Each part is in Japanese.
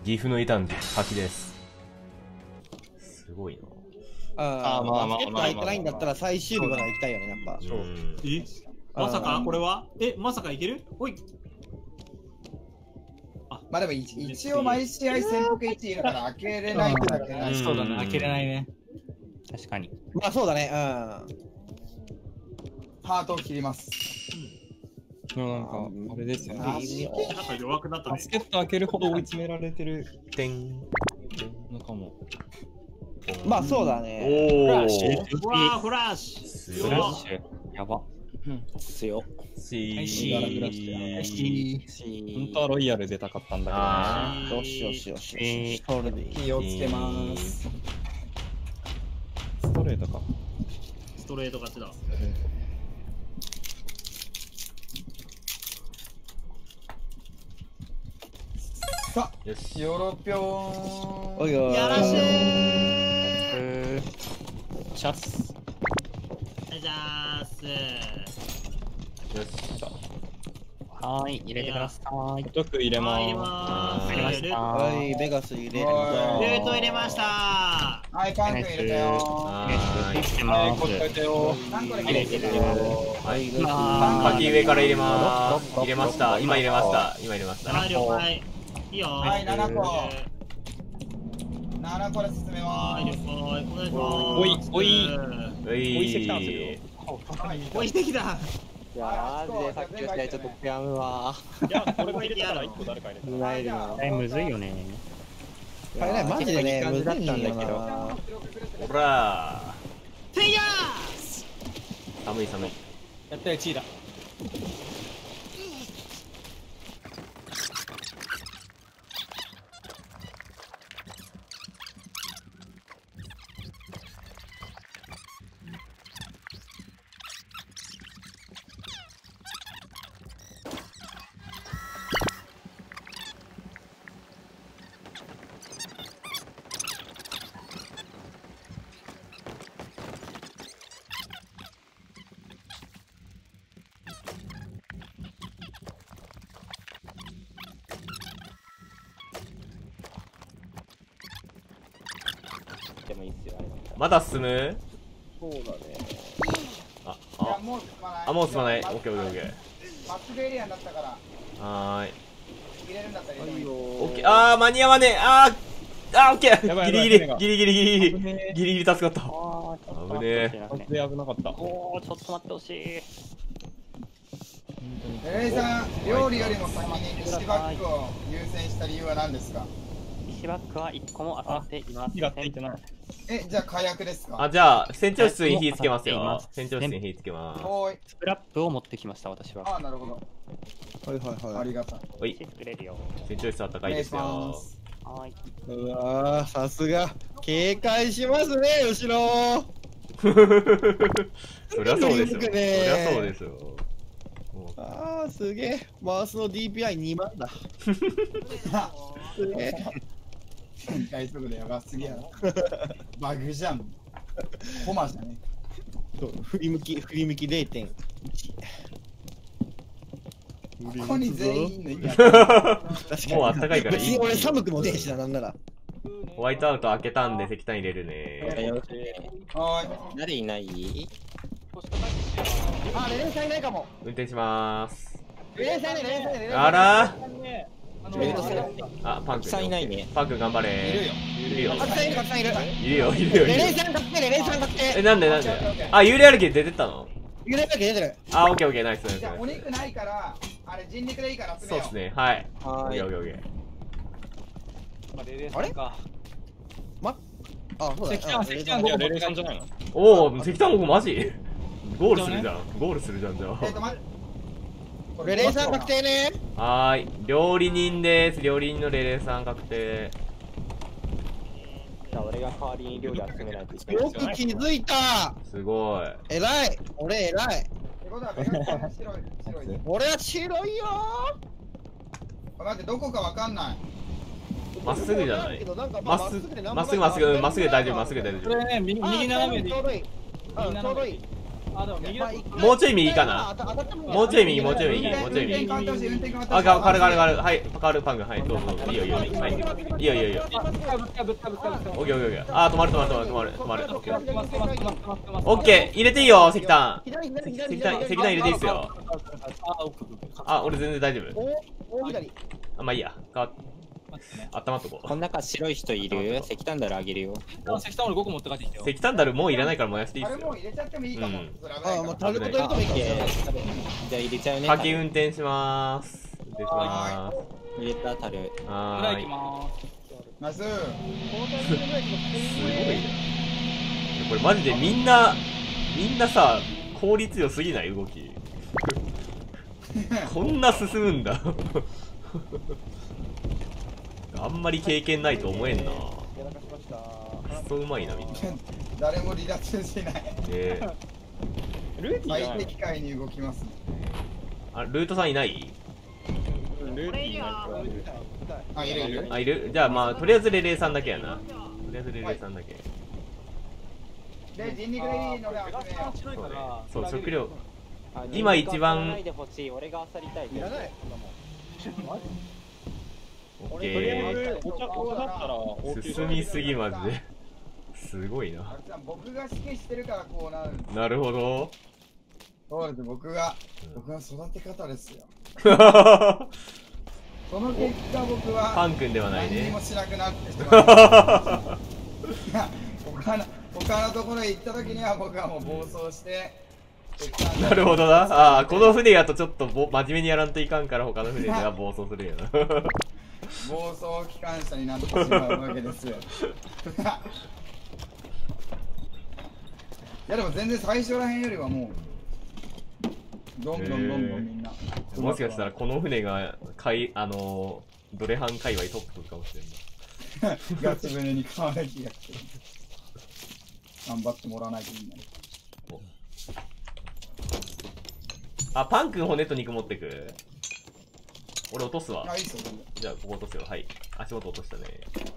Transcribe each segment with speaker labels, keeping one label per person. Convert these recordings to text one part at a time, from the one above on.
Speaker 1: 岐阜の異端児、柿です。すごいな。
Speaker 2: バスケット入ってないんだったら最終日まで行きたいよね、やっぱ。
Speaker 3: まさかこれはまさかいける？おい。
Speaker 4: まあでも一応毎試合潜伏1いるから開けれないってだけない。
Speaker 3: そうだね、開けれないね。確かに。
Speaker 2: まあそうだね、
Speaker 4: ハートを切ります。
Speaker 5: なんか、あれですよね。なんか
Speaker 3: 弱くなったね。
Speaker 5: バスケット開けるほど追い詰められてる。
Speaker 1: てん。
Speaker 5: のかも。
Speaker 2: まあそうだね。
Speaker 1: おお。
Speaker 3: うわー、フラッシュ。
Speaker 5: フラッシュ。やば。
Speaker 2: 強っ。
Speaker 5: 本当はロイヤル出たかったんだけどね。
Speaker 2: よしよしよし。
Speaker 4: 気をつけます。
Speaker 5: ストレートか。
Speaker 3: ストレート勝ちだ。
Speaker 4: さあ、よし、ヨロピョーン。
Speaker 2: おいおい。
Speaker 3: やらしー。
Speaker 5: シャス。
Speaker 3: じゃーす。
Speaker 1: よし。
Speaker 5: はい、入れてください。よく入れます。
Speaker 3: 入れました。
Speaker 2: はい、ベガス入れ。ル
Speaker 3: ート入れました。
Speaker 4: はい、パンク入れたよ。
Speaker 5: はい、こっち入れたよ。
Speaker 4: 入れてるよ。
Speaker 1: はい。柿上から入れます。入れました。今入れました。今入れました。
Speaker 3: はい、了解。いいよ。
Speaker 4: はい、7個。7個で進めます。
Speaker 3: はい、了解。お願いします。
Speaker 5: おい
Speaker 1: してきたんですよ。
Speaker 3: おいしてきた。
Speaker 2: いやマジでさっきの試合ちょっと悔やむわ。
Speaker 5: いや、これが入れたら1個誰か入れた。
Speaker 6: むずいよね。
Speaker 2: マジでね、むずいんだけど。
Speaker 1: ほら
Speaker 3: せいや
Speaker 1: ー。寒い寒い。
Speaker 3: やったよ、チーだ。
Speaker 1: まだ進む？
Speaker 2: そうだね。
Speaker 4: もう進まない。
Speaker 1: もう進まない。オッケーオッケーオッケー。
Speaker 4: まっすぐエリアになったから。
Speaker 1: はーい。
Speaker 4: 入れるんだったら入れてもいいよ。
Speaker 1: オッケー。間に合わねえ。オッケー。ギリギリギリ助かった。危ねえ。
Speaker 5: 危なかった。
Speaker 6: おお、ちょっと待ってほしい。
Speaker 4: レイさん、料理よりも先に石バッグを優先した理由は何ですか？
Speaker 6: 石バッグは1個も当たっていません。
Speaker 5: 火がついてない。
Speaker 4: じゃあ火薬ですか？
Speaker 1: じゃあ船長室に火つけますよ。船長室に火つけます。
Speaker 6: スクラップを持ってきました、私は。
Speaker 4: なるほど。
Speaker 2: はいはいはい。
Speaker 4: ありがとう。
Speaker 1: おい。
Speaker 6: 作れるよ。
Speaker 1: 船長室あったかいですよ。
Speaker 6: はい。
Speaker 2: うわー、さすが。警戒しますね、後ろ。
Speaker 1: そりゃそうですよ。そりゃそうですよ。
Speaker 2: すげえ。マウスの DPI2 万だ。すげえ。
Speaker 4: 展開速度やばすぎやろ。バグじゃん。コマじゃね。
Speaker 2: 振り向き 0.1。
Speaker 4: ここに全員の意味
Speaker 1: もうあったかいからいい。
Speaker 2: 俺寒くもねえしな、なんなら。
Speaker 1: ホワイトアウト開けたんで石炭入れるね。
Speaker 4: はい。
Speaker 2: 誰いない？
Speaker 4: レレンさんいないかも。
Speaker 1: 運転しまーす。
Speaker 4: レレンさんいない、レレンさんいない。
Speaker 1: あら
Speaker 2: パンクさんいないね。
Speaker 1: パンク頑張れ。
Speaker 4: いるよ。
Speaker 1: いるよ。
Speaker 4: たくさんいる、たくさんいる。
Speaker 1: いるよ、いるよ。
Speaker 4: レレンさん確定、レレンさん確定。
Speaker 1: なんで幽霊歩き出てったの？
Speaker 2: 幽霊歩き出てる。
Speaker 1: オッケーオッケー、ナイスナイス。
Speaker 4: じゃあお肉ないから、あれ人肉でいいから集めよう。
Speaker 1: そうですね、はい。オッケーオッケーオッケ
Speaker 2: ー。あれ？そうだ。
Speaker 5: 石炭レレさんじゃないの？
Speaker 1: おお、石炭僕マジ？ゴールするじゃん。ゴールするじゃん、じゃあ。
Speaker 2: レレさん確定ね。
Speaker 1: はーい。料理人です。料理人のレレさん確定。
Speaker 6: じゃあ俺が代わりに料理集めないといけない。
Speaker 2: よく気づいた。
Speaker 1: すごい。
Speaker 2: 偉い。俺偉い。俺は白いよ
Speaker 4: ー。待って、どこかわかんない。
Speaker 1: まっすぐじゃない。まっすぐ大丈夫、まっすぐ大丈夫。
Speaker 5: これね、右斜めで。
Speaker 2: ちょうどいい。
Speaker 5: あ、でも右だ。
Speaker 1: もうちょい右かな。もうちょい右、もうちょい右、もうちょい右。あ、変わる。はい、変わるパン君、はい、どうぞ。いいよ、いいよ、はい。いいよ、いいよ、いいよ。オッケー、オッケー。あ、止まる。オッケー、入れていいよ、石炭。石炭入れていいっすよ。あ、俺全然大丈夫。あ、まあいいや。あったまっとこう。
Speaker 5: この中白い人いる？石炭ダルあげるよ。
Speaker 3: 石炭俺5個持って帰ってきたよ。
Speaker 1: 石炭ダルもういらないから燃やしていいっすよ。
Speaker 4: もう入れちゃってもいいかも。
Speaker 2: あ、もうタルト入れてもいいかも。
Speaker 5: じゃあ入れちゃうね。
Speaker 1: 先運転しまーす。
Speaker 5: 入れたタル。
Speaker 1: はーい。
Speaker 4: ナイス。
Speaker 1: すごいね。これマジでみんなさ、効率よすぎない動き。こんな進むんだ。あんまり経験ないと思えんな。くそううまいなみんな。
Speaker 4: 誰も離脱しない。
Speaker 5: ルーティー
Speaker 4: 最適解に動きます。
Speaker 1: あ、ルートさんいない？
Speaker 5: ルーティー
Speaker 4: あ、いる。
Speaker 1: あ、いる？じゃあまあとりあえずレレイさんだけやな。とりあえずレレイさんだけ。
Speaker 4: で、人肉でいいので集めよう。
Speaker 1: そう、食料。今一番。
Speaker 6: 俺が漁りたい。いらない。
Speaker 1: オッケー。進みすぎマジで。すごいな。
Speaker 4: 僕が指揮してるからこうなる。
Speaker 1: なるほど。
Speaker 4: そうです、僕が育て方ですよ。その結果僕は
Speaker 1: パン君ではないね。
Speaker 4: 何もしなくなってしまう。他のところへ行った時には僕はもう暴走して。
Speaker 1: なるほどな。ああ、この船やとちょっと真面目にやらんといかんから他の船では暴走するよな。
Speaker 4: 暴走機関車になってしまうわけですよ。いやでも全然最初らへんよりはもうどんどんみんな。
Speaker 1: もしかしたらこの船がドレハン界隈トップかもしれんな。
Speaker 4: ガチ船に買わない気がする。頑張ってもらわないといいね。
Speaker 1: あ、パン君骨と肉持ってく。俺落とすわ。
Speaker 4: あ、いいっすよ。
Speaker 1: じゃあここ落とすよ。はい。足元落としたね。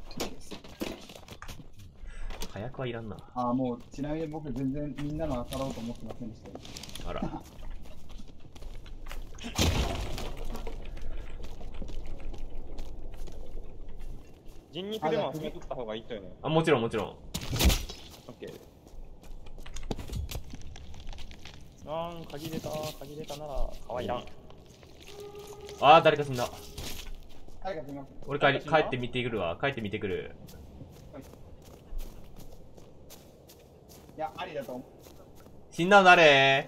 Speaker 1: 火薬はいらんな。
Speaker 4: あ、もうちなみに僕全然みんなの当たろうと思ってませんでした。
Speaker 1: あら。
Speaker 5: 人肉でも集めとった方がいいとよね。
Speaker 1: あ、もちろん。オッケー。鍵出たなら、かわいらん。あー、誰か死んだ。俺帰って見てくるわ。帰って見てくる。
Speaker 4: いや、ありだと思う。
Speaker 1: 死んだの誰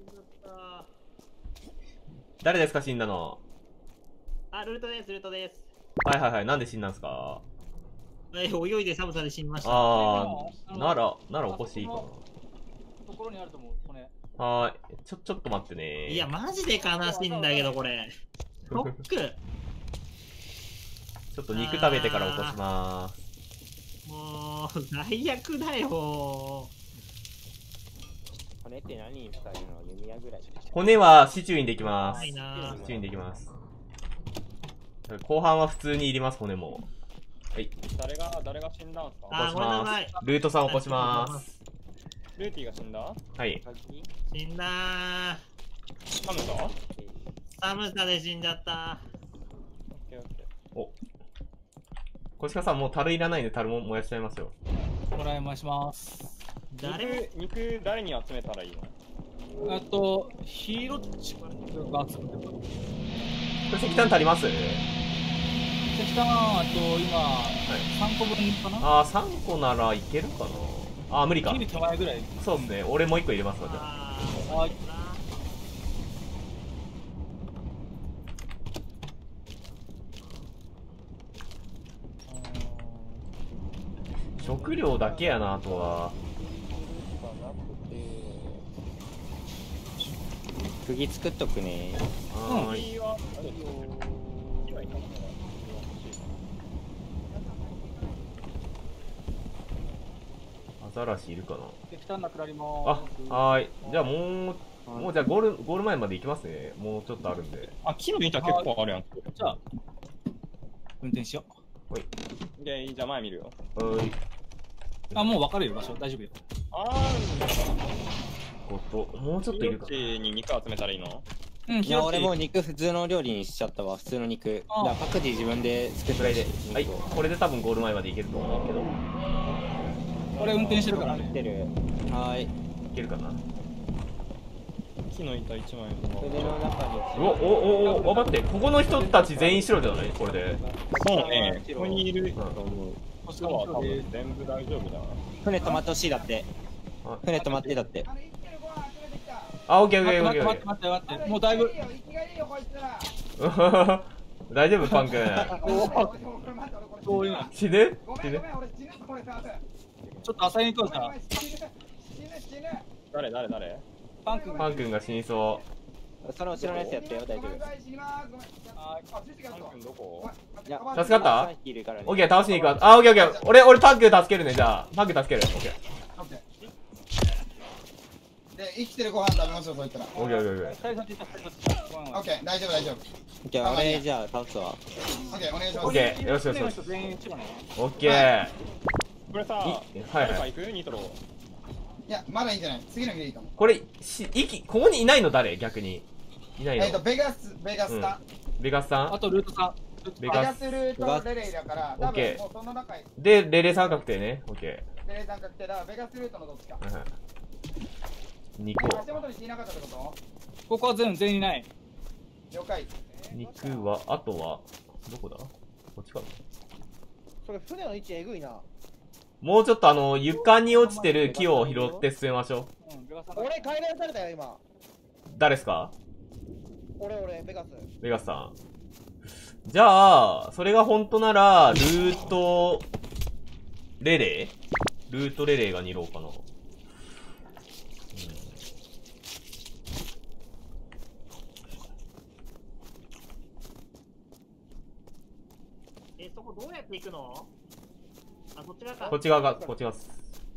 Speaker 1: ですか死んだの。
Speaker 3: あ、ルートです。
Speaker 1: はい。なんで死んだんすか。
Speaker 3: 泳いで寒さで死にました。
Speaker 1: あー、なら起こしていいかな。
Speaker 3: ところにあると思う、骨。
Speaker 1: はーい。ちょっと待ってね。
Speaker 3: いや、マジで悲しいんだけど、これ。ロック。
Speaker 1: ちょっと肉食べてから起こしまーす。
Speaker 3: もう、最悪だよ。
Speaker 6: 骨って何に使えるの？弓矢ぐらい。
Speaker 1: 骨はシチューにできます。
Speaker 3: ないな。
Speaker 1: シチューにできます。後半は普通にいります、骨も。はい。
Speaker 5: 誰が死んだんすか？
Speaker 1: 起こします。ルートさん起こします。
Speaker 5: ルーティーが死んだ？
Speaker 1: はい。
Speaker 3: 死んだー。寒さで死んじゃった。
Speaker 1: お。小鹿さんもう樽いらないんで樽も燃やしちゃいますよ。
Speaker 3: もらいまします。
Speaker 5: 肉誰に集めたらいいの？
Speaker 3: ヒーロッチが集めてる。
Speaker 1: これ石炭足ります？
Speaker 3: 石炭今、3個分かな？
Speaker 1: あー、3個ならいけるかな。あー、無理か。
Speaker 3: 手前ぐらい。
Speaker 1: そうですね。俺もう1個入れますわ、じゃあ。
Speaker 3: はい。
Speaker 1: 食料だけやな、あとは。
Speaker 5: 釘作っとくね。
Speaker 1: はーい。アザラシいるかな。
Speaker 3: 石炭なくなりま
Speaker 1: あ、はーい。じゃあもうじゃあゴール前まで行きますね。もうちょっとあるんで。
Speaker 5: あ、木の板結構あるやん。
Speaker 3: じゃあ、運転しよう。
Speaker 1: はい。
Speaker 5: じゃあ前見るよ。
Speaker 1: はい。
Speaker 3: あ、もう分かるよ、場所。大丈夫よ。
Speaker 1: こと、もうちょっといるか
Speaker 5: どっちに肉集めたらいいの？
Speaker 3: うん、
Speaker 6: いや、俺もう肉普通の料理にしちゃったわ、普通の肉。
Speaker 3: ああ
Speaker 6: だから各自自分で作って
Speaker 1: ぐらいで。はい、これで多分ゴール前までいけると思うけど。
Speaker 3: 俺運転してるからね。
Speaker 6: 来てる。はーい。
Speaker 1: いけるかな。
Speaker 5: 木の板1枚とか。
Speaker 6: 筆の中に。
Speaker 1: お、待って、ここの人たち全員白じゃないこれで。
Speaker 5: そうね、ここにいる
Speaker 1: うん。
Speaker 5: 人は多分全部大丈夫だな。
Speaker 6: 船止まってほしいだって
Speaker 1: あ。
Speaker 6: 船止まってだって。
Speaker 1: あ、オッケーオッケーオッ
Speaker 3: 待って
Speaker 1: ケーオッケ
Speaker 3: 待って待って待って、もうだいぶ。
Speaker 1: ー。大丈夫パン君。
Speaker 3: そういうの。
Speaker 1: 死ぬ死ぬ。
Speaker 3: ちょっと浅いに行こうか。
Speaker 5: 誰
Speaker 3: パン君。
Speaker 1: パン君が死にそ
Speaker 6: その後ろのやつやってよ、大丈夫。
Speaker 5: パン君どこ？
Speaker 6: いや、
Speaker 1: 助かった
Speaker 6: 3匹いるからね
Speaker 1: う。オッケー、倒しに行くわ。あ、オッケーオッケー。俺パン君助けるね、じゃあ。パン君助ける。オッケー。
Speaker 4: で、生きてるご飯食べましょう、そう言ったら。
Speaker 1: オッケーオッケーオッケー。
Speaker 3: 最初って言った、最初って言った。ごめんごめん
Speaker 4: オッケー、大丈夫、大丈夫。
Speaker 6: じゃあ、俺じゃあ倒すわ。
Speaker 4: オッケー、お願いします。
Speaker 1: オッケー、よしよしよし。
Speaker 3: 全員違うの。
Speaker 1: オッケー。
Speaker 5: これさ、
Speaker 1: はいはい。
Speaker 5: 誰か行く？ニトロ。
Speaker 4: いや、まだいいんじゃない？次の日でいいかも。
Speaker 1: これ、ここにいないの誰逆に。いないの
Speaker 4: ベガスさん。
Speaker 1: ベガスさん
Speaker 3: あとルートさん。
Speaker 1: ベガス。
Speaker 4: ベガスルートレレイだから、多
Speaker 1: オッケー
Speaker 4: 分もうその中に
Speaker 1: で、レレ三角形ね。オッケ
Speaker 4: レレイさん確定だ。ベガスルートのどっちか。
Speaker 1: ー。肉を。
Speaker 4: 足元にしていなかったってこ
Speaker 3: ここは全員いない。
Speaker 4: と？了解。
Speaker 1: 肉は、あとは、どこだこっちかな。
Speaker 2: それ船の位置えぐいな。
Speaker 1: もうちょっと床に落ちてる木を拾って進めましょう。
Speaker 2: 俺帰らされたよ今。
Speaker 1: 誰ですか？
Speaker 2: 俺ベガス。
Speaker 1: ベガスさん。じゃあ、それが本当なら、ルートレレイが2ローかな。
Speaker 7: そこどうやって行くの？あ、こっち側か。
Speaker 1: こっち側っす。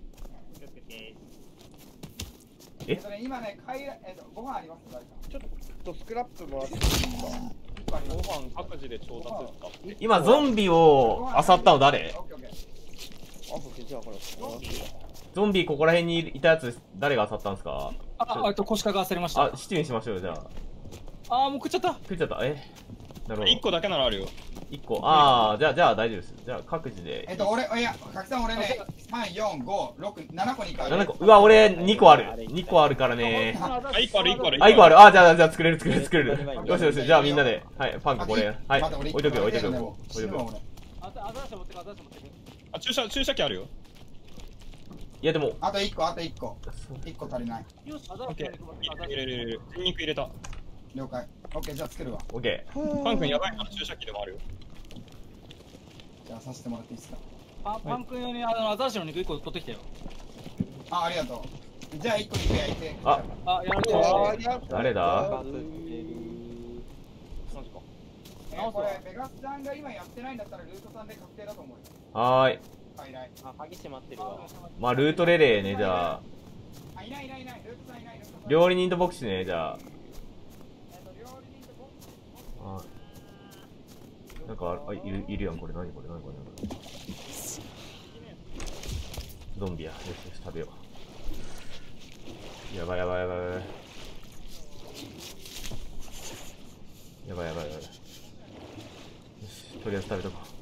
Speaker 4: それ今ね、ご飯あります誰か？
Speaker 2: ちょっとスクラップもらっていい
Speaker 5: ご飯各自で調達したって。
Speaker 1: 今、ゾンビを漁ったの誰？
Speaker 4: オッケーオッケー。
Speaker 2: あ、そっちじゃあこれ。
Speaker 1: ゾンビここら辺にいたやつ、誰が漁ったんですか？
Speaker 3: 腰掛忘れました。
Speaker 1: あ、シチューにしましょうよ、じゃあ。
Speaker 3: もう食っちゃった。
Speaker 1: 食っちゃった。なるほど。
Speaker 5: 1個だけならあるよ。
Speaker 1: 1個。ああ、じゃあ大丈夫です。じゃあ各自で。
Speaker 4: いや、かきさん俺ね、3、4、5、6、7個に変わる。
Speaker 1: 7個。うわ、俺2個ある。2個あるからね。
Speaker 5: あ、1個ある。
Speaker 1: あ、1個ある。あ、じゃあ作れる。よしよし。じゃあみんなで。はい、パンクこれ。はい。置いとくよ。
Speaker 5: あ、注射器あるよ。
Speaker 1: いやでも。
Speaker 4: あと1個。1個足りない。
Speaker 5: オッケー。入れる。肉入れた。
Speaker 4: 了解。オッケー、じゃあ作るわ。
Speaker 1: オッケ
Speaker 5: ー。パン君やばいから注射器でもあるよ。
Speaker 4: じゃあさせてもらっていいですか？
Speaker 3: パン君用にアザラシの肉1個取ってきたよ。
Speaker 4: ありがとう。じゃあ1個肉焼いて。
Speaker 1: あ、
Speaker 3: やられてる。
Speaker 1: 誰だ？
Speaker 4: これ、ベガスさんが今やってないんだったらルートさんで確定だと思うよ。
Speaker 1: はーい。
Speaker 6: あ、鍵閉まってるわ。
Speaker 1: まあ、ルートレレーね、じゃあ。
Speaker 4: あ、いない。ルートさんいない。
Speaker 1: 料理人と牧師ね、じゃあ。なんかいるやん、これ何これゾンビや。よし食べよう。やばい。よし、とりあえず食べとこう。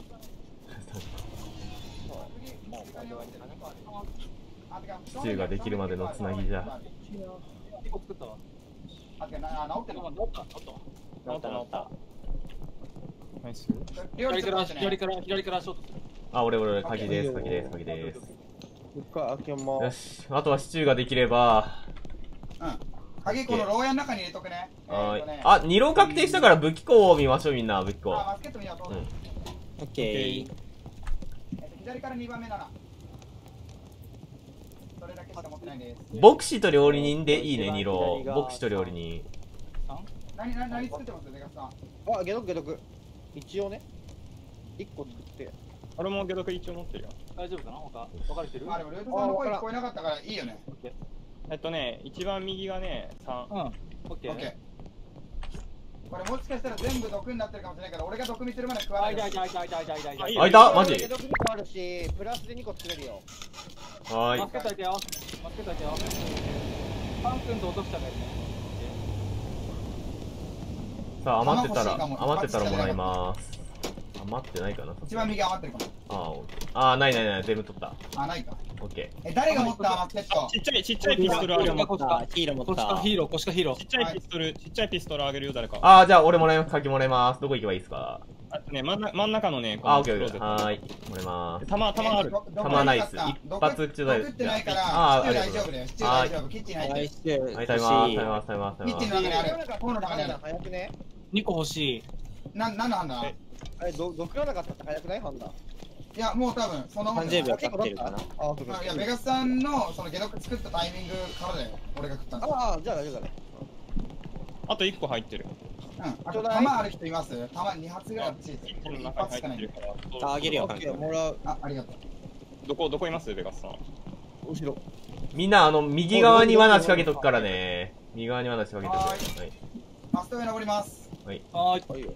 Speaker 1: シチューができるまでのつなぎじゃ。
Speaker 3: 1個作ったわ。
Speaker 4: 治ってるの？
Speaker 3: 治った。
Speaker 5: ナイス。
Speaker 3: 左からショート。
Speaker 1: あ、俺、鍵です。
Speaker 2: 開けます。
Speaker 1: よし、あとはシチューができれば。
Speaker 4: 鍵この牢屋の中に入れとくね。
Speaker 1: あ、2浪確定したから武器庫を見ましょう、みんな、武器庫。
Speaker 4: マスケット見よう、
Speaker 6: オッケー。
Speaker 4: 左から2番目なら。それだけしか持ってないです。
Speaker 1: 牧師と料理人でいいね、2浪。牧師と料理人。
Speaker 4: 何作ってますベガスさん？
Speaker 2: あ、解毒。一応ね。1個作って。
Speaker 5: 俺も解毒一応持ってるよ。
Speaker 3: 大丈夫かな？他分かれてる？
Speaker 4: でもルートさんの声聞こえなかったからいいよね。
Speaker 5: 一番右がね、3。
Speaker 3: オッケー。
Speaker 4: これもしかしたら全部毒になってるかもしれないけど、俺が毒見せるまで食わない。
Speaker 1: 開いた？マジ？
Speaker 2: 解毒2個あるし、プラスで2個作れるよ。
Speaker 1: はーい。
Speaker 3: マスケット開いてよ。 パン君と落としたからね。
Speaker 1: さあ余ってたらもらいます。余ってないかな。
Speaker 4: 一番右余ってるかも。
Speaker 1: あー、オッケー。あー、ないないない、全部取った。
Speaker 4: あ、ないか。
Speaker 1: オッケ
Speaker 4: 誰が持ったマスケット？
Speaker 5: ちっちゃいピストルあるよ。
Speaker 6: ヒーロー持った。
Speaker 3: ヒーロー、コシカヒーロー。
Speaker 5: ちっちゃいピストルあげるよ、誰か。
Speaker 1: ー。あー、じゃあ俺もらいます。先もらいます。どこ行けばいいですか？
Speaker 5: あとね、真ん中のね、
Speaker 1: あー、オッケーオッケー。はーい。もらいます。
Speaker 5: 弾ある。
Speaker 1: 弾ないっす。一発ちょうだい。
Speaker 4: 食ってないから、
Speaker 1: あー、ありが
Speaker 4: 大丈
Speaker 1: とうございます。
Speaker 4: 夫だよ。大丈夫。キッチン入ってる。
Speaker 1: はい、食べます。食べます。食べます。
Speaker 4: キッチンの中にある。コーの中にある。
Speaker 2: 早くね。
Speaker 3: 2個欲しい。
Speaker 4: 何の判断？
Speaker 2: あれ、どくらなかったって早くない判断。
Speaker 4: いや、もう多分その
Speaker 6: 30秒経ってるかな。
Speaker 2: あ、
Speaker 4: いや、ベガスさんのその解毒作ったタイミングからだよ。俺が食ったんだ。
Speaker 2: ああ、じゃあ大丈夫だね。
Speaker 5: あと1個入ってる。
Speaker 4: あと弾ある人います？弾2発ぐらい欲しいです。
Speaker 5: キッチンの
Speaker 4: 1
Speaker 5: 中に
Speaker 4: 発しかない
Speaker 5: 入ってる。から。
Speaker 6: あげるよ、
Speaker 2: オッケー、もらう。
Speaker 4: ありがとう。
Speaker 5: どこいますベガスさん。
Speaker 2: 後ろ。
Speaker 1: みんな、右側に罠仕掛けとくからね。右側に罠仕掛けとく。はい。
Speaker 4: マスト上登ります。
Speaker 1: はい。
Speaker 3: はーい。
Speaker 2: はいよ。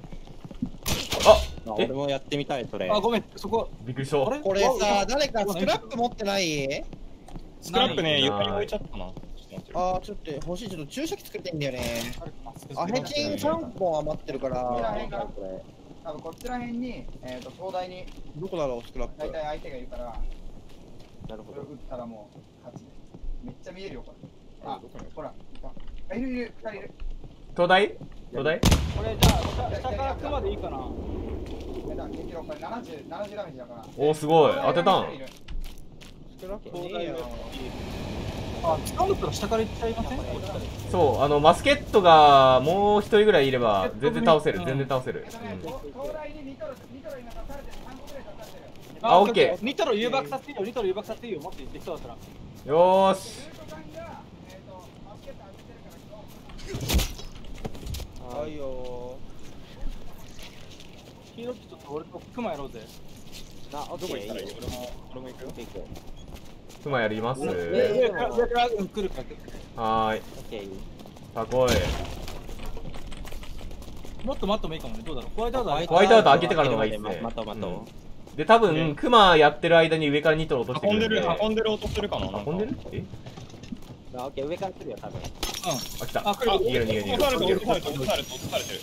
Speaker 6: 俺もやってみたい、それ。
Speaker 3: あ、ごめん、そこ。
Speaker 1: びっくりした。
Speaker 2: これさ、誰かスクラップ持ってない？
Speaker 5: スクラップね、
Speaker 1: ない
Speaker 5: 床に置いちゃったな。
Speaker 2: ああ、ちょっと欲しい。ちょっと注射器作りたいんだよね。アヘチン3本余ってるか
Speaker 4: こちら
Speaker 2: ら。
Speaker 4: 辺から多分こっちら辺に、東大に
Speaker 2: どこだろう、スクラップ。
Speaker 4: 大体相手がいるから、
Speaker 6: なるほど
Speaker 4: それを打。ったらもう勝ちです。めっちゃ見えるよ、これ。あ、ほら、いた。いるいる、2人いる。
Speaker 1: 東大東大
Speaker 3: これじゃあ、下から来までいいかな。
Speaker 4: 激ロこれ70ダメージだから。
Speaker 1: おー、すごい。当てたん。
Speaker 2: スクラップねえよ。
Speaker 3: あ、使うんだったら下から行っちゃいません？
Speaker 1: そう、マスケットがもう一人ぐらいいれば全然倒せる。全然倒せる。
Speaker 4: 東大にニトロ今出されてる、3個ぐらい出されてる。
Speaker 1: あ、オッケ
Speaker 3: ニトロ誘爆させていいよ、ニトロ誘爆させていいよ、持って言ってきそうだったら。
Speaker 1: ー。よーし。
Speaker 2: はいよ
Speaker 3: ヒーローちょっと俺とクマやろうぜ。
Speaker 6: あ、オッケー。いいよ。
Speaker 5: 俺も行くよ。
Speaker 1: クマやります。
Speaker 3: 上から来るから。
Speaker 1: はーい。
Speaker 6: オッケー。
Speaker 1: さあ来い。
Speaker 3: もっと待ってもいいかもね、どうだろう。ホワイトアウト
Speaker 1: ホワイトアウト開けてからの方がいいですね。
Speaker 6: 待とう待とう。
Speaker 1: で、多分、クマやってる間に上からニトロ落としてく
Speaker 5: 運ん
Speaker 1: るんで。
Speaker 5: でる、運んでる音するかな。
Speaker 1: 運んでるえ
Speaker 6: あ、オッケー、上から来るよ、多分。
Speaker 1: あ、来た。
Speaker 3: あ、来る。
Speaker 1: 逃げる逃げる逃げる。
Speaker 5: 落とされてる、
Speaker 1: 逃げる
Speaker 5: 落とされてる、落とされてる、落とされてる。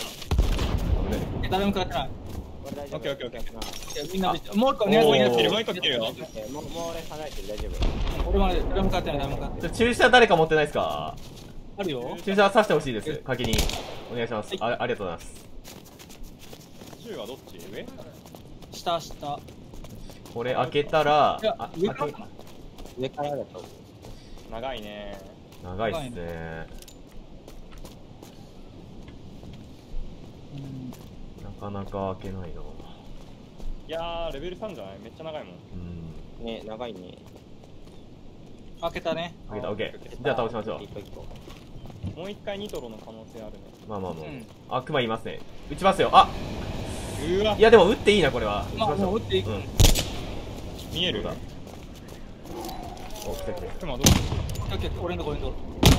Speaker 3: 誰も食らってない。
Speaker 6: 俺大丈夫。
Speaker 5: オッケーオッケーオッケー。
Speaker 3: みんなでもう一個ね、
Speaker 1: おー
Speaker 5: もう一個来てる、もう一個来てるよ。
Speaker 6: もう俺離れてる、大丈夫。
Speaker 3: 俺まで誰も食らってない、誰も食らってない。
Speaker 1: 注射誰か持ってないですか？
Speaker 3: あるよ。
Speaker 1: 注射刺してほしいです。先に。お願いします。ありがとうございます。
Speaker 5: 銃はどっち？上？
Speaker 3: 下。
Speaker 1: これ開けたら、
Speaker 3: いや、上から
Speaker 1: 開け
Speaker 3: かな。
Speaker 6: 上からだと。
Speaker 5: 長いね。
Speaker 1: 長いっすね。なかなか開けないな。
Speaker 5: いやー、レベル3じゃない？めっちゃ長いもん。
Speaker 1: うん。
Speaker 6: ね、長いね。
Speaker 3: 開けたね。
Speaker 1: 開けた、オッケー。じゃあ倒しましょう。
Speaker 5: もう一回ニトロの可能性あるね。
Speaker 1: まあまあま
Speaker 3: うん
Speaker 1: あ。あ、クマいますね。撃ちますよ。あ、
Speaker 5: うわ
Speaker 1: い、やでも撃っていいな、これは。
Speaker 3: まあ、もう打っていい。
Speaker 1: うん。
Speaker 5: 見える？
Speaker 1: どうだお、来た来た。
Speaker 5: クマど
Speaker 3: 俺のとこ、俺のとこ。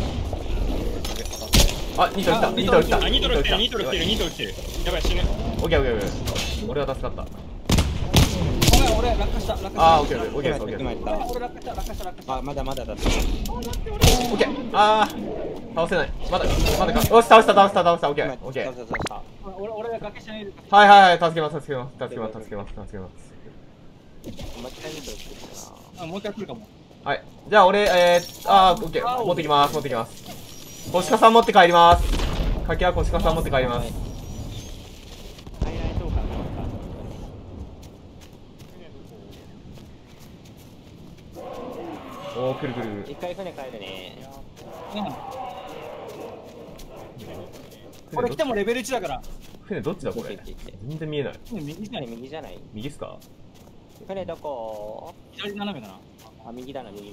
Speaker 1: あ、ニトロ来た。ニトロ来た。
Speaker 5: あ、ニトロ来てる、ニトロ来てる、ニトロ来てる。やばい、死ぬ。
Speaker 1: オッケーオッケーオッケー。俺は助かった。
Speaker 3: ごめん、俺落下した。
Speaker 1: あー、オッケーオッケーオッケーオッケー。
Speaker 3: 俺落下した。
Speaker 6: あ、まだまだだって。
Speaker 1: オッケー。あー、倒せない。まだか。よし、倒した。オッケー。オッケー。
Speaker 3: 俺が崖下にいる。
Speaker 1: はいはいはい、助けます。
Speaker 6: もう一回ニトロ来てるか
Speaker 3: あ、もう一回来るかも。
Speaker 1: はい。じゃあ俺、オッケー。持ってきます。コシカさん持って帰ります。かけはコシカさん持って帰ります。
Speaker 6: な。ハイライトかな。
Speaker 1: おー、くるくる。
Speaker 6: 一回船帰るね。
Speaker 3: これ来てもレベル1だから。
Speaker 1: 船どっちだこれ。全然見えない。
Speaker 3: 右じゃない。
Speaker 6: 右じゃない。
Speaker 1: 右っすか？
Speaker 6: 船どこ？
Speaker 3: 左斜めかな。
Speaker 6: あ、右だな、右。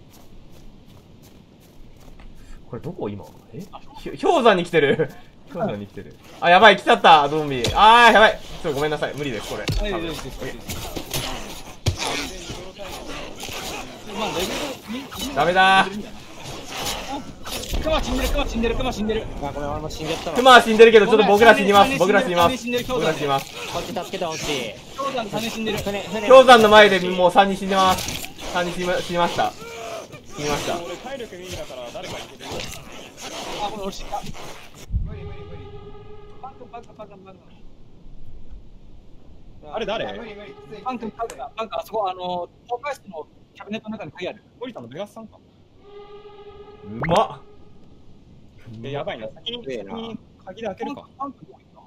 Speaker 1: これどこ今？氷山に来てる。あ、やばい、来ちゃった、ゾンビ。あー、やばい。ちょっとごめんなさい、無理です、これ。
Speaker 3: まあ、レベル
Speaker 1: ダメだー。
Speaker 3: クマ死んでる。
Speaker 6: あ、これ俺も死んじゃったわ。
Speaker 1: クマは死んでるけど、ちょっと僕ら死にます。
Speaker 3: こっち
Speaker 6: 助けてほしい。
Speaker 3: 氷山の種死んでる。
Speaker 6: 船。
Speaker 1: 氷山の前でもう3人死んでます。3人死にました。 決めました。
Speaker 5: 俺体力右だから誰かいける。
Speaker 3: あ、これ押した。
Speaker 4: 無理無理無理。
Speaker 3: パンクパンクパンクパンク。
Speaker 5: あれ誰？
Speaker 4: 無理無理。
Speaker 3: パンクパンクパンク、あそこ東海市のキャビネットの中に鍵ある。
Speaker 5: 森田のベガスさんか。
Speaker 1: うまっ。
Speaker 5: やばいな。先に鍵で開けるか。
Speaker 3: パンクどこ行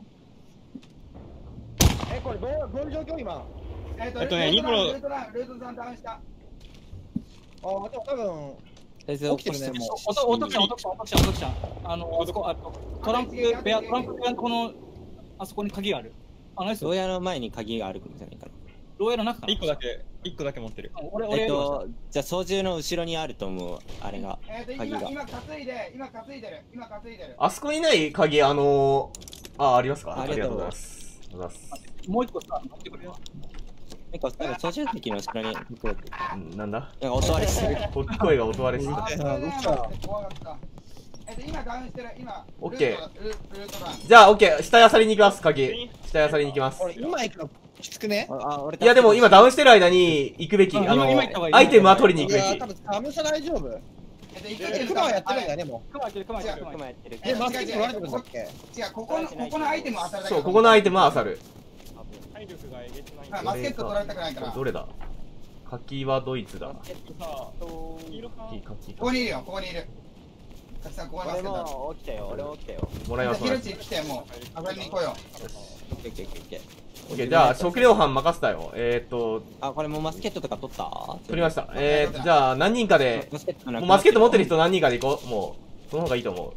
Speaker 3: っ
Speaker 2: これどういう状況今？
Speaker 5: ニコロ
Speaker 4: ルートさんダウンした。
Speaker 2: あ、でも多分
Speaker 6: 先生
Speaker 2: 起きてるねもう。
Speaker 3: た？おときちゃん。あそこトランプ部屋のとこのあそこに鍵がある。ナイス。
Speaker 6: 牢屋の前に鍵があるんじゃないかな。
Speaker 3: 牢屋の中かな。
Speaker 5: 1個だけ持ってる。
Speaker 3: 俺
Speaker 6: じゃあ操縦の後ろにあると思う、あれが。鍵が。
Speaker 4: 今担いでる。
Speaker 1: あそこにない鍵、ありますか？
Speaker 6: ありがとうござい
Speaker 1: ます。
Speaker 3: もう一個さ、持ってくれよ。
Speaker 6: なんか操縦席の後ろに
Speaker 1: なんだ？
Speaker 6: なんか音割れしてる。
Speaker 1: 声が音割れしてる。
Speaker 4: 怖かった。今ダウンしてる。今。
Speaker 1: オッケー。
Speaker 4: ルートラン。
Speaker 1: じゃあ、オッケー。下やさりに行きます、鍵。下やさりに行きます。
Speaker 2: 俺今行くのきつくね？
Speaker 1: いや、でも今ダウンしてる間に行くべき。
Speaker 3: 今行った方がいい
Speaker 1: アイテムは取りに行くべき。
Speaker 2: 多分寒さ大丈夫？クマはやってないんだねもう。
Speaker 3: クマやってる。
Speaker 2: マスケット取られてるんだっけ？
Speaker 4: 違う、ここのアイテムは当たるだけ。
Speaker 1: そう、ここのアイテムは当たる。
Speaker 5: 体力がえげつない。
Speaker 4: マスケット取られたくないから。
Speaker 1: どれだ？柿はドイツだ。
Speaker 5: さ、黄色か。
Speaker 4: ここにいるよ、ここにいる。かきさん、ここにマスケット。
Speaker 6: 俺起きたよ。
Speaker 1: もらいます。
Speaker 4: ヒロチ来て、もう、上がりに行こうよ。
Speaker 6: オッケー。
Speaker 1: オッケー、じゃあ食料班任せたよ。
Speaker 6: あ、これもうマスケットとか取った？
Speaker 1: 取りました。じゃあ何人かで、
Speaker 6: マスケット
Speaker 1: もうマスケット持ってる人何人かで行こう。もう、その方がいいと思う。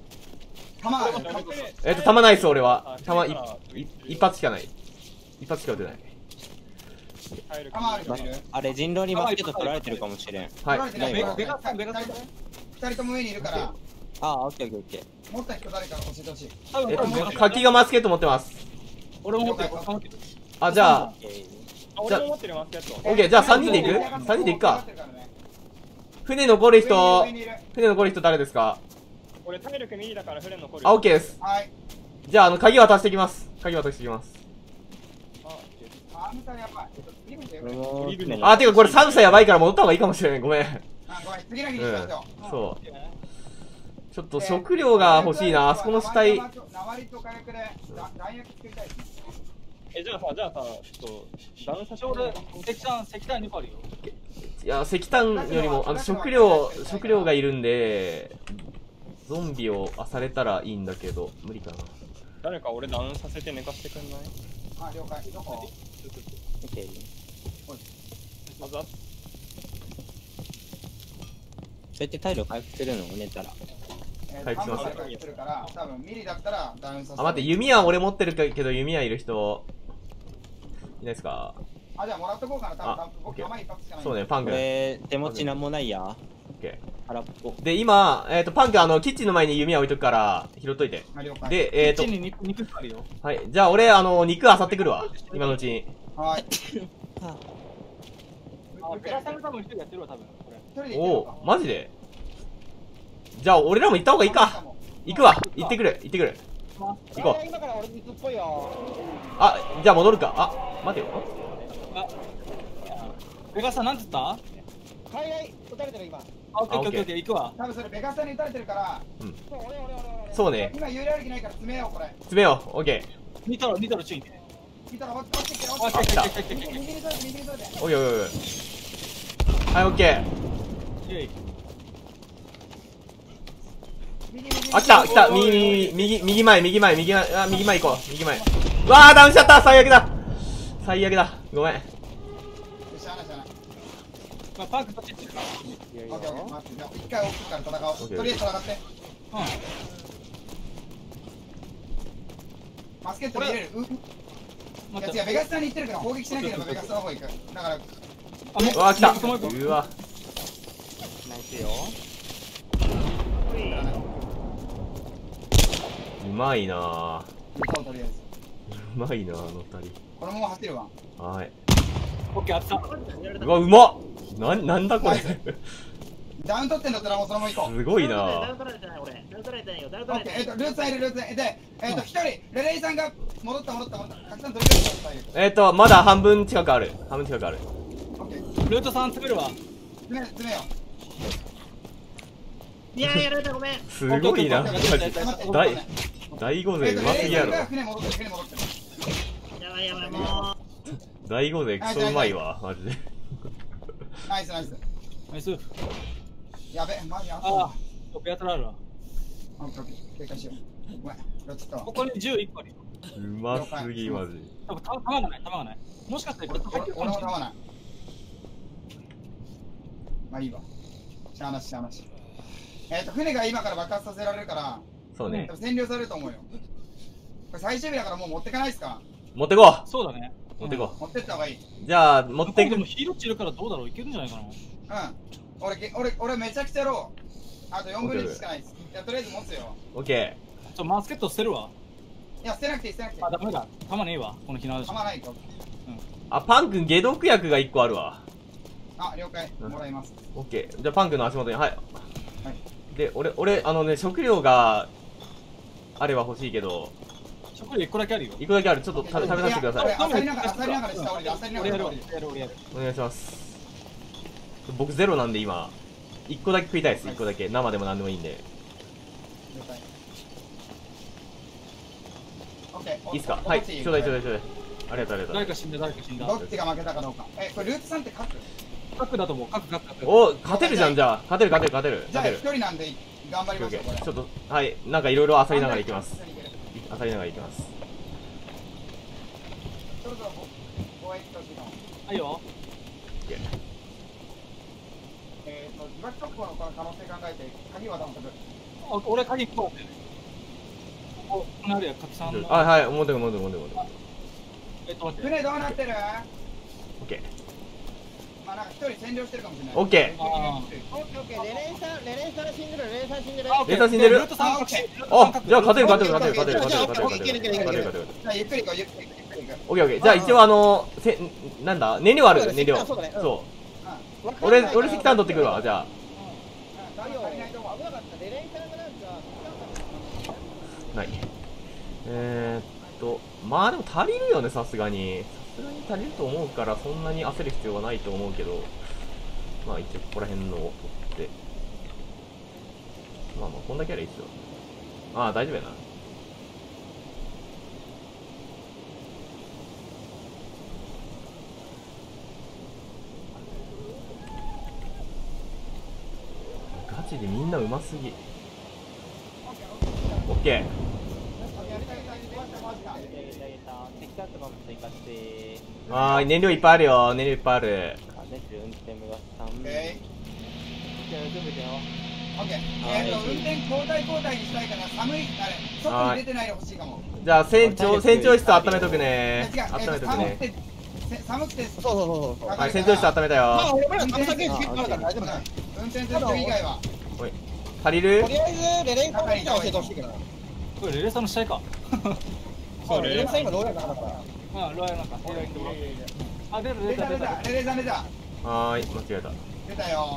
Speaker 1: 弾ないっす、俺は。弾一発しかない。一発しか撃てない。
Speaker 4: 弾ある人いる？
Speaker 6: あれ、人狼にマスケット取られてるかもしれん。
Speaker 1: はい。
Speaker 3: ベガさん。
Speaker 4: 二人とも上にいるから、
Speaker 6: あ、オッケー。
Speaker 4: 持った人誰か教えてほしい。
Speaker 1: 柿がマスケット持ってます。
Speaker 3: 俺も持ってる。
Speaker 1: あ、じゃあ、
Speaker 5: 俺も持ってるマスケット。
Speaker 1: オッケー、じゃあ3人で行く ?3 人で行くか。船残る人誰ですか？
Speaker 5: 俺体力右だから船残る。
Speaker 1: あ、オッケーです。
Speaker 4: はい。
Speaker 1: じゃあ、鍵渡してきます。あ、てかこれ寒さやばいから戻った方がいいかもしれない。ごめん。
Speaker 4: 次の日にしましょう。
Speaker 1: そう。ちょっと食料が欲しいな。あそこの死体。
Speaker 4: 鉛と火薬で弾薬作りたいですね。
Speaker 5: じゃあさ、ちょっとダウンさせて。
Speaker 3: 俺石炭2個あるよ。
Speaker 1: いや、石炭よりも食料がいるんで、ゾンビをされたらいいんだけど無理かな。
Speaker 5: 誰か俺ダウンさせて寝かしてくんない？
Speaker 4: あ、了解。どこ？
Speaker 6: オッケー。
Speaker 5: まずは
Speaker 6: そうやって体力回復するの寝たら。
Speaker 1: 回復しますよ。
Speaker 4: 多分ミリだったらダウンさせる。
Speaker 1: あ、待って、弓は俺持ってるけど弓矢いる人いないですか？
Speaker 4: あ、じゃあもらっとこうかな。多分僕弾一発しかない。
Speaker 1: そうね、パンク。
Speaker 6: 手持ちなんもないや。
Speaker 1: オッケー。
Speaker 6: 空っぽ。
Speaker 1: で、今、パンクキッチンの前に弓矢置いとくから拾っといて。で、
Speaker 3: キッチンに肉あるよ。
Speaker 1: はい。じゃあ俺、肉漁ってくるわ。今のうちに。
Speaker 4: はい。
Speaker 3: ベガさんが多分一人やってるわ、多分。
Speaker 1: おお、マジで？じゃあ俺らも行った方がいいか。行くわ。行ってくる。行こう。
Speaker 2: 今から俺水っぽいよ。
Speaker 1: あ、じゃあ戻るか。あ、待てよ。
Speaker 3: ベガさんなんつった？
Speaker 2: 海外撃たれてる今。
Speaker 3: オッケー、行くわ。
Speaker 4: 多分それベガスさんに撃たれてるから。
Speaker 2: 俺。
Speaker 1: そうね。
Speaker 4: 今有料力ないから詰めようこれ。
Speaker 1: 詰めよう。オッケー。
Speaker 3: ニトロ注意。
Speaker 4: 見たら落ちてきて。
Speaker 1: あ、来た。
Speaker 4: 右にそれて右にそれて。
Speaker 1: おい。はい、オッケー。あ、来た。右前行こう。右前。うわー、ダウンしちゃった。最悪だ。ごめん。
Speaker 3: まあ、パンク取ってるから。
Speaker 4: オッケー、待って。一回大きくから戦おう。とりあえず戦って。マスケット入れる。いや、ベガスさんに行ってるから攻撃しなければベガスさんの方行く。だから。
Speaker 1: うわー、来た。うわ。
Speaker 6: ナイスよ。
Speaker 1: うまいなぁ。
Speaker 4: とりあえず。
Speaker 1: うまいなぁ、あの二人。
Speaker 4: このまま走ってるわ。
Speaker 1: はい。
Speaker 3: オッケー、あった。
Speaker 1: うわ、うまっ。なんだこれ。
Speaker 4: ダウン取ってんだったらもうそのまま行こう。
Speaker 1: すごいなぁ。
Speaker 7: ダウン取られてない俺。ダウン取られてないよ。
Speaker 4: ルーツさんいる。で、一人、レレイさんが戻った。拡散取り返した。
Speaker 1: まだ半分近くある。
Speaker 4: オッケー。
Speaker 3: ルート3作るわ。
Speaker 4: 詰めよう。
Speaker 7: いややられたごめん。
Speaker 1: すごいなマジ大御勢うますぎやろ。
Speaker 4: 船戻ってる、船戻ってる。
Speaker 7: やばいやばいもう。
Speaker 1: 大御勢クソうまいわマジで。
Speaker 4: ナイスナイス。
Speaker 3: ナイス。
Speaker 4: やべ、マジあ
Speaker 3: ああ、ベアトラールは。
Speaker 4: オッケーオッケー、警戒しよう。ごめん、ちょっと。
Speaker 3: ここに11個あるよ。
Speaker 1: うますぎマジ。
Speaker 3: 多分弾がない、弾がない。もしかしたらこれ
Speaker 4: 俺も弾まない。まあいいわ。しゃあなししゃあなし。船が今から爆発させられるから、
Speaker 1: そうね。
Speaker 4: 占領されると思うよ。これ最終日だからもう持ってかないっすか？
Speaker 1: 持ってこ
Speaker 3: そうだね。
Speaker 1: 持ってこ
Speaker 4: 持ってった方がいい。
Speaker 1: じゃあ持ってく
Speaker 3: でもヒーローチいるからどうだろう、いけるんじゃないかな。
Speaker 4: 俺めちゃくちゃやろう。あと4分の1しかないです。いや、とりあえず持つよ。
Speaker 1: オッケ
Speaker 3: マスケット捨てるわ。
Speaker 4: いや、捨てなくていい、捨てなくていい。
Speaker 3: あ、ダメだ。弾ねえわ、この避難所。
Speaker 4: 弾ないと。
Speaker 1: ー。あパン君解毒薬が1個あるわ。
Speaker 4: あ、了解。もらいます。
Speaker 1: オッケー。じゃあパン君の足元にはい。で俺食料があれば欲しいけど。
Speaker 3: 食料1個だけあるよ。
Speaker 1: 1個だけある。ちょっと食べさせてください。
Speaker 4: アサリながら下降りる。アサリながら下降りる。
Speaker 1: お願いします。僕ゼロなんで今1個だけ食いたいです。1個だけ生でも何でもいいんで。いいっすか。はい、ちょうだいちょうだいちょうだい。ありがとうありがとう。
Speaker 3: 誰か死んだ、誰か死んだ。
Speaker 4: どっちが負けたかどうか。これルーツさんって勝つ？
Speaker 3: 角だと思う、角。
Speaker 1: お、勝てるじゃん。じゃあ勝てる。
Speaker 4: じゃあ1人なんで頑張りますよ。
Speaker 1: ちょっとはいなんかいろいろ漁りながら行きます。漁りながら行きます。
Speaker 4: そろそろ貿易としての。
Speaker 3: はいよ。
Speaker 4: 自爆特攻のこの可能性考えて鍵は多分
Speaker 3: 俺鍵1個あってね。ここにあるや、柿さんの。
Speaker 1: はい持ってく。
Speaker 3: 待って。
Speaker 4: 船どうなってる？
Speaker 1: オッケー。
Speaker 4: まあなんか一人占領してるかもしれない。
Speaker 1: オッケー。
Speaker 2: オッケー。レレンさん死んでる。
Speaker 1: レーサー死んでる。あ、じゃあ勝てる。
Speaker 4: じゃあゆっくり行こう。
Speaker 1: オッケー。じゃあ一応なんだ燃料ある燃料。そう。俺石炭取ってくるわ。じゃあ。ない。まあでも足りるよね、さすがに足りると思うからそんなに焦る必要はないと思うけど、まあ一応ここら辺のを取って、まあこんだけあればいいっすよ。ああ大丈夫やな。ガチでみんなうますぎ。オッケー。はーい、燃料いっぱいあるよ。燃料いっぱいある。
Speaker 4: 運転交代にしたいから寒い外に出てないでほしいかも。
Speaker 1: じゃあ船長室温めとくね。温めとくね。
Speaker 4: 寒くて
Speaker 2: そう
Speaker 1: はい、船長室温めたよ。
Speaker 4: 運転する人以外は
Speaker 1: おい足りる？
Speaker 2: とりあえずレレンさんみたいな教えてほしいから。
Speaker 3: これレレさんの下か。
Speaker 2: そうレレンさん今どうやったかな。
Speaker 3: ローヤなんか。あ、出た。
Speaker 4: レレさん出た。
Speaker 1: はーい、間違えた。
Speaker 4: 出たよ。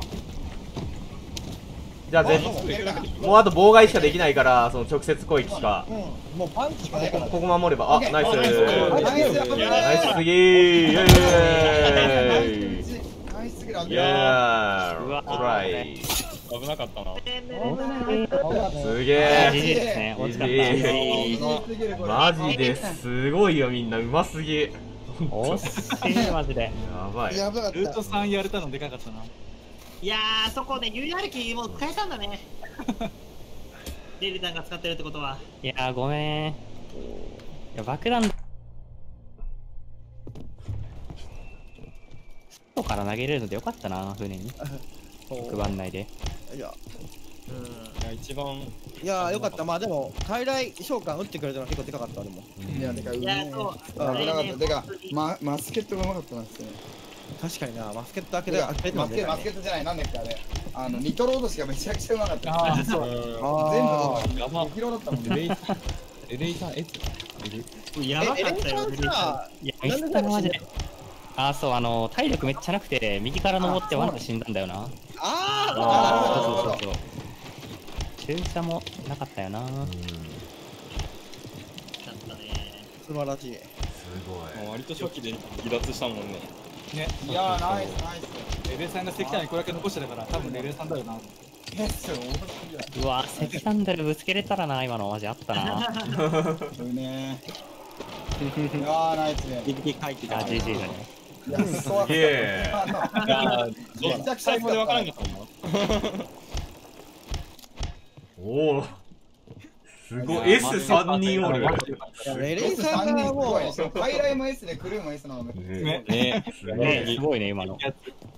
Speaker 1: じゃあもうあと妨害しかできないからその直接攻撃しか。
Speaker 2: もうパンチしかないから。
Speaker 1: ここ守れば。あ、ナイス。ナイスすぎー。イエーイ。
Speaker 4: ナイスすぎる。
Speaker 1: イエーイ。オライ。
Speaker 5: 危なかったな。
Speaker 1: すげえ。
Speaker 5: いいですね。惜しかった。
Speaker 1: マジですごいよみんなうますぎ。
Speaker 5: 惜しいマジで。
Speaker 1: やばい。
Speaker 2: やばかった。
Speaker 3: ルート3やれたのでかかったな。
Speaker 7: いやー、そこね、UR 機もう使えたんだね。リリタンが使ってるってことは。
Speaker 5: いやーごめん。いや爆弾。外から投げれるのでよかったな船に。配んないで。
Speaker 2: いや
Speaker 5: 一番。
Speaker 2: いやよかった。まあでも傀儡召喚打ってくれたのは結構でかかったでも。
Speaker 4: いやでかい。
Speaker 7: いや、そう。
Speaker 4: 危なかった。でかマスケットがうまかったんですよね。
Speaker 2: 確かにな、マスケット開けて
Speaker 4: マスケットじゃない、なんだっけあれ。ニトロ落としがめちゃくちゃうまかった。
Speaker 3: ああ、そう。
Speaker 4: 全部5キロだったもんね。
Speaker 5: レレイさん、
Speaker 7: やばかったよ、リリタ
Speaker 5: いや、ミスったなマジで。あ、そう、体力めっちゃなくて、右から登ってワンで死んだんだよな。そう。注射もなかったよな。
Speaker 2: 素晴らしい。
Speaker 1: すごい。
Speaker 5: 割と初期で離脱したもんね。
Speaker 3: ね。
Speaker 4: いやナイス。
Speaker 3: レレさんが石炭にこれだけ残してたから、多分レレさんだよな。
Speaker 4: S 多すぎだ。
Speaker 5: うわ、セキサンダルぶつけれたらな、今のマジあったな。
Speaker 4: うねー。いやー、ナイスね。
Speaker 6: 右手書いてた。
Speaker 5: あ、GG だね。
Speaker 4: いや、そう
Speaker 1: すげえ。
Speaker 3: いや
Speaker 4: めちゃくちゃ
Speaker 3: 最後で分からんかったもん。
Speaker 1: おお。すごい。S3 人おる。
Speaker 2: レレイさんがもう、
Speaker 4: ハイライも S でクルーも S なので。
Speaker 1: ね
Speaker 5: ね、すごいね、今の。